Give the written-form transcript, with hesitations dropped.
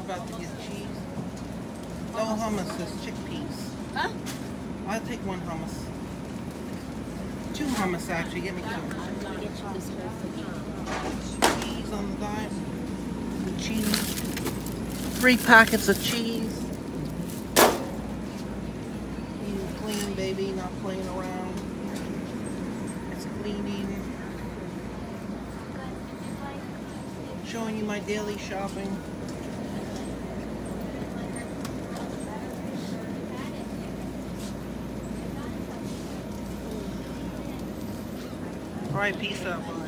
about to get cheese. No hummus, it's chickpeas. Huh? I'll take one hummus. 2 hummus actually, get me 2. Cheese on the dime. Cheese. 3 packets of cheese. Eating clean, baby, not playing around. It's clean eating. Showing you my daily shopping. Alright, peace out, bye.